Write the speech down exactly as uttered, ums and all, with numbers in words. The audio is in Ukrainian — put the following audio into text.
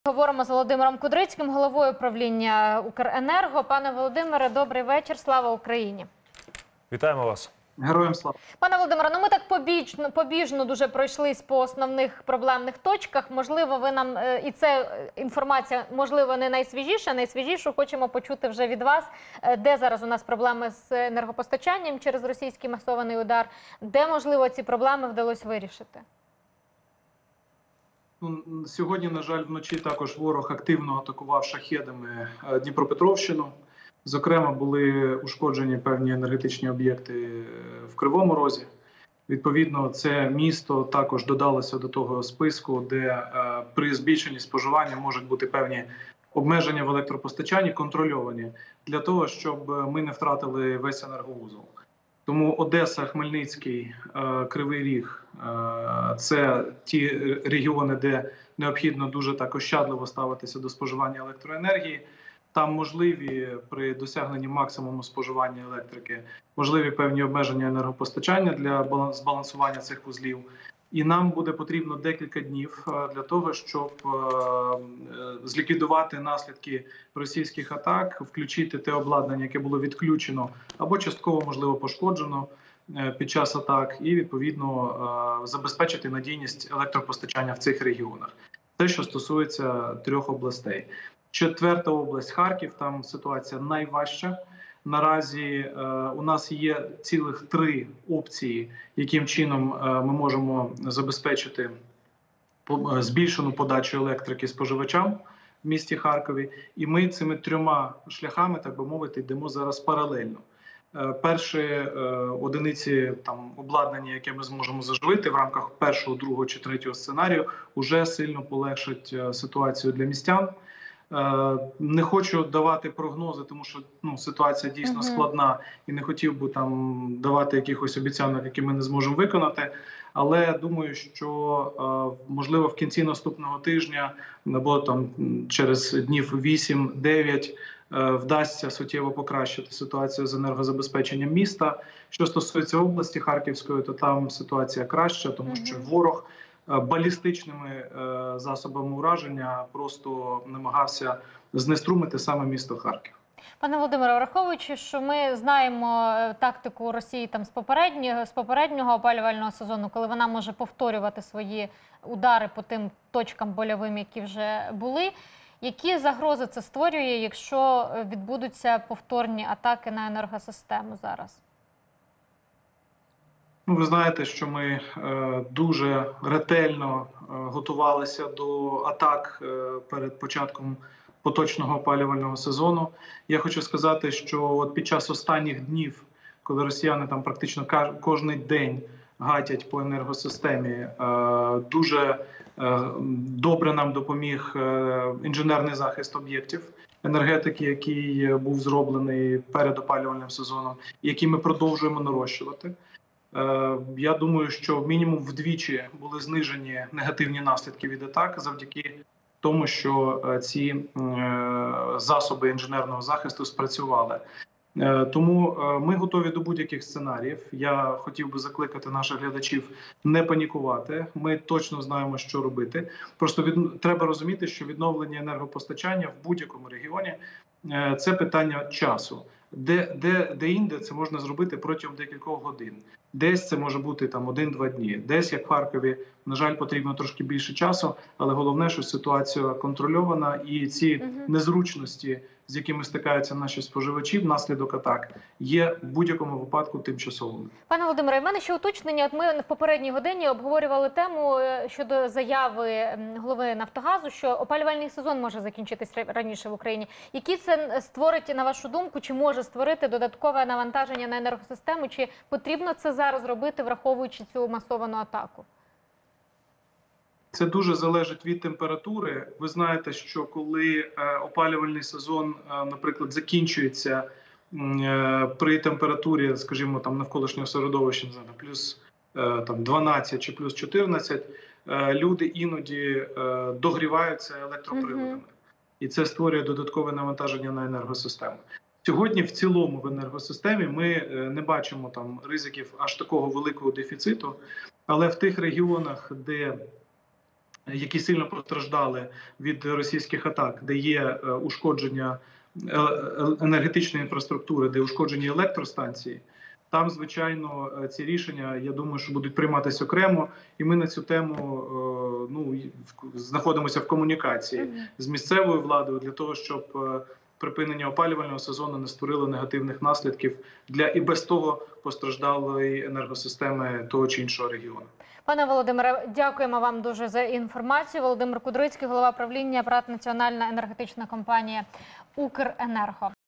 Говоримо з Володимиром Кудрицьким, головою правління «Укренерго». Пане Володимире, добрий вечір. Слава Україні. Вітаємо вас. Героям слава. Пане Володимире, ну ми так побіжно, побіжно дуже пройшлись по основних проблемних точках. Можливо, ви нам, і це інформація, можливо, не найсвіжіша, найсвіжішу хочемо почути вже від вас. Де зараз у нас проблеми з енергопостачанням через російський масований удар? Де, можливо, ці проблеми вдалося вирішити? Сьогодні, на жаль, вночі також ворог активно атакував шахедами Дніпропетровщину. Зокрема, були ушкоджені певні енергетичні об'єкти в Кривому Розі. Відповідно, це місто також додалося до того списку, де при збільшенні споживання можуть бути певні обмеження в електропостачанні, контрольовані, для того, щоб ми не втратили весь енерговузол. Тому Одеса, Хмельницький, Кривий Ріг – це ті регіони, де необхідно дуже так ощадливо ставитися до споживання електроенергії. Там можливі при досягненні максимуму споживання електрики, можливі певні обмеження енергопостачання для збалансування цих вузлів. І нам буде потрібно декілька днів для того, щоб зліквідувати наслідки російських атак, включити те обладнання, яке було відключено або частково, можливо, пошкоджено під час атак, і, відповідно, забезпечити надійність електропостачання в цих регіонах. Те, що стосується трьох областей. Четверта область – Харків, там ситуація найважча. Наразі е, у нас є цілих три опції, яким чином е, ми можемо забезпечити по, е, збільшену подачу електрики споживачам в місті Харкові. І ми цими трьома шляхами, так би мовити, йдемо зараз паралельно. Е, перші е, одиниці там, обладнання, яке ми зможемо заживити в рамках першого, другого чи третього сценарію, вже сильно полегшать е, ситуацію для містян. Не хочу давати прогнози, тому що ну, ситуація дійсно складна, і не хотів би там давати якихось обіцянок, які ми не зможемо виконати. Але думаю, що можливо в кінці наступного тижня, або там через днів вісім-дев'ять, вдасться суттєво покращити ситуацію з енергозабезпеченням міста. Що стосується області Харківської, то там ситуація краща, тому що ворог балістичними засобами ураження просто намагався знеструмити саме місто Харків. Пане Володимире, враховуючи, що ми знаємо тактику Росії там з попереднього, з попереднього опалювального сезону, коли вона може повторювати свої удари по тим точкам больовим, які вже були, які загрози це створює, якщо відбудуться повторні атаки на енергосистему зараз? Ви знаєте, що ми е, дуже ретельно е, готувалися до атак е, перед початком поточного опалювального сезону. Я хочу сказати, що от під час останніх днів, коли росіяни там практично кожен день гатять по енергосистемі, е, дуже е, добре нам допоміг е, інженерний захист об'єктів енергетики, який був зроблений перед опалювальним сезоном, який ми продовжуємо нарощувати. Я думаю, що мінімум вдвічі були знижені негативні наслідки від атак завдяки тому, що ці засоби інженерного захисту спрацювали. Тому ми готові до будь-яких сценаріїв. Я хотів би закликати наших глядачів не панікувати. Ми точно знаємо, що робити. Просто від... треба розуміти, що відновлення енергопостачання в будь-якому регіоні – це питання часу. Де, де, де інде це можна зробити протягом декількох годин. Десь це може бути там один-два дні. Десь, як в Харкові, на жаль, потрібно трошки більше часу, але головне, що ситуація контрольована і ці угу. незручності, з якими стикаються наші споживачі внаслідок атак, є в будь-якому випадку тимчасовими. Пане Володимире, в мене ще уточнення. От ми в попередній годині обговорювали тему щодо заяви голови «Нафтогазу», що опалювальний сезон може закінчитись раніше в Україні. Які це створить, на вашу думку, чи може створити додаткове навантаження на енергосистему, чи потрібно це зараз робити, враховуючи цю масовану атаку? Це дуже залежить від температури. Ви знаєте, що коли опалювальний сезон, наприклад, закінчується при температурі, скажімо, там навколишнього середовища, не знаю, плюс там дванадцять чи плюс чотирнадцять, люди іноді догріваються електроприладами. Mm-hmm. І це створює додаткове навантаження на енергосистему. Сьогодні в цілому в енергосистемі ми не бачимо там ризиків аж такого великого дефіциту, але в тих регіонах, де які сильно постраждали від російських атак, де є ушкодження енергетичної інфраструктури, де ушкоджені електростанції. Там, звичайно, ці рішення, я думаю, що будуть прийматися окремо, і ми на цю тему ну, знаходимося в комунікації з місцевою владою для того, щоб припинення опалювального сезону не створило негативних наслідків для і без того постраждалої енергосистеми того чи іншого регіону. Пане Володимире, дякуємо вам дуже за інформацію. Володимир Кудрицький, голова правління ПрАТ «Національна енергетична компанія Укренерго».